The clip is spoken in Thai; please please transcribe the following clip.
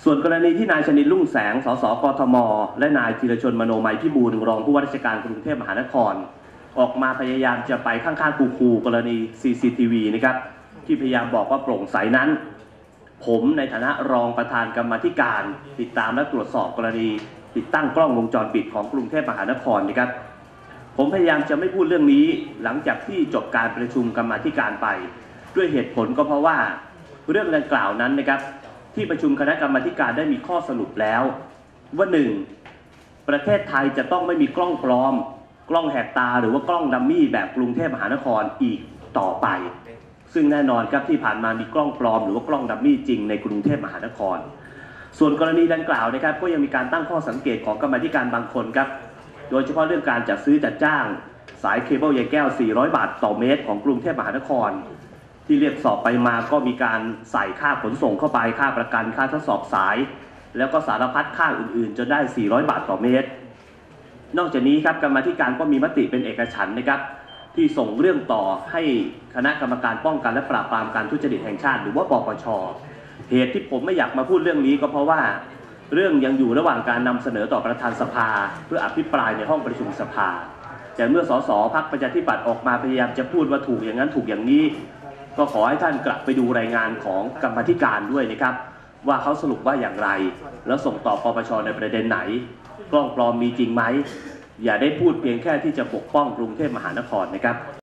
ส่วนกรณีที่นายชนินทร์ลุ่งแสง สส กทม และนายธีรชน มโนมัยพิบูลย์ รองผู้ว่าราชการกรุงเทพมหานครออกมาพยายามจะไปข้างๆคูกรณี CCTV นะครับที่พยายามบอกว่าโปร่งใสนั้นผมในฐานะรองประธานกรรมาธิการติดตามและตรวจสอบกรณีติดตั้งกล้องวงจรปิดของกรุงเทพมหานครนะครับผมพยายามจะไม่พูดเรื่องนี้หลังจากที่จบการประชุมกรรมาธิการไปด้วยเหตุผลก็เพราะว่าเรื่องดังกล่าวนั้นนะครับที่ประชุมคณะกรรมาการได้มีข้อสรุปแล้วว่า 1. ประเทศไทยจะต้องไม่มีกล้องปลอมกล้องแหกตาหรือว่ากล้องดัมมี่แบบกรุงเทพมหานครอีกต่อไปซึ่งแน่นอนครับที่ผ่านมามีกล้องปลอมหรือว่ากล้องดัมมี่จริงในกรุงเทพมหานครส่วนกรณีดังกล่าวนะครับก็ยังมีการตั้งข้อสังเกตของกรรมาธิการบางคนครับโดยเฉพาะเรื่องการจัดซื้อจัดจ้างสายเคเบิลใยแก้ว400 บาทต่อเมตรของกรุงเทพมหานครที่เรียกสอบไปมาก็มีการใส่ค่าขนส่งเข้าไปค่าประกันค่าทดสอบสายแล้วก็สารพัดค่าอื่นๆจนได้400 บาทต่อเมตรนอกจากนี้ครับกรรมาธิการก็มีมติเป็นเอกฉันท์นะครับที่ส่งเรื่องต่อให้คณะกรรมการป้องกันและปราบปรามการทุจริตแห่งชาติหรือว่าปปช.เหตุที่ผมไม่อยากมาพูดเรื่องนี้ก็เพราะว่าเรื่องยังอยู่ระหว่างการนำเสนอต่อประธานสภาเพื่ออภิปรายในห้องประชุมสภาแต่เมื่อสสพรรคประชาธิปัตย์ออกมาพยายามจะพูดว่าถูกอย่างนั้นถูกอย่างนี้ก็ขอให้ท่านกลับไปดูรายงานของกรรมาธิการด้วยนะครับว่าเขาสรุปว่าอย่างไรแล้วส่งต่อปปช.ในประเด็นไหนกล้องปลอมมีจริงไหมอย่าได้พูดเพียงแค่ที่จะปกป้องกรุงเทพมหานครนะครับ